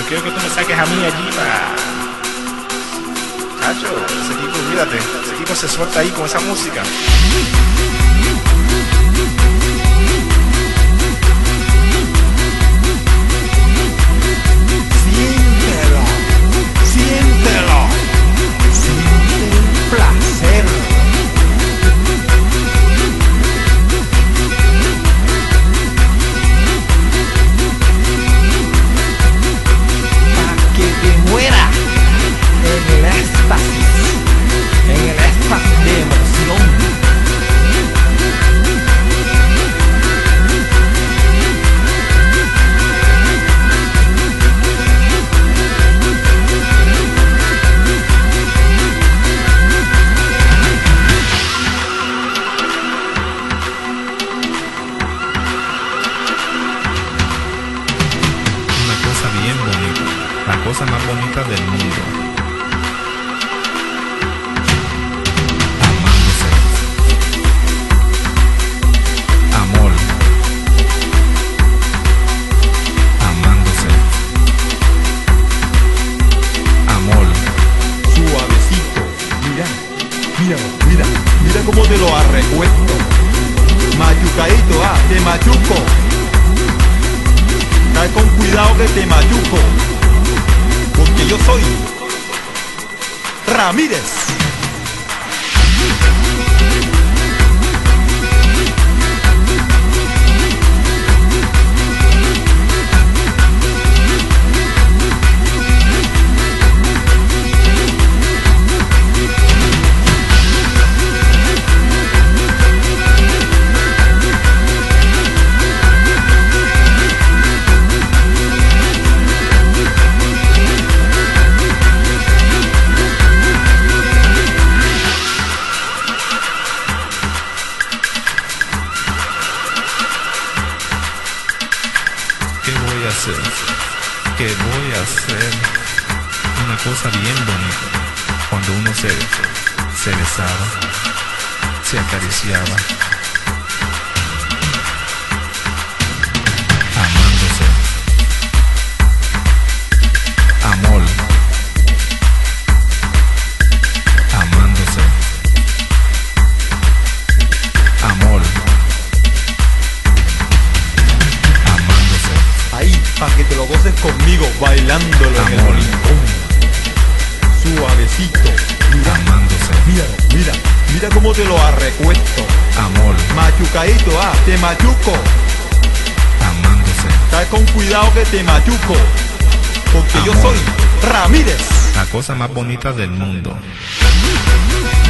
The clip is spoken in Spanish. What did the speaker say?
quiero que tú me saques a mí allí para... Chacho, ese tipo, olvídate, ese tipo se suelta ahí con esa música. Siéntelo, siéntelo, siente el placer. Pa' que te muera en el éxtasis, en el éxtasis de emoción. Bien bonita, la cosa más bonita del mundo. Amándose. Amor. Amándose. Amor. Suavecito, mira, mira, mira cómo te lo arrecuesto. Machucadito, te machuco. Cae con cuidado que te machuco, porque yo soy Ramírez. Que voy a hacer una cosa bien bonita cuando uno se besaba, se acariciaba, amándose. Amor. Amándose. Amor. Ahí, pa' que te lo goces conmigo, bailándolo en el rincón. Suavecito, mira, Amándose. mira cómo te lo arrecuesto. Amor. Machucadito, te machuco. Amándose. Cae con cuidado que te machuco, porque yo Amor. soy Ramírez. La cosa más bonita del mundo.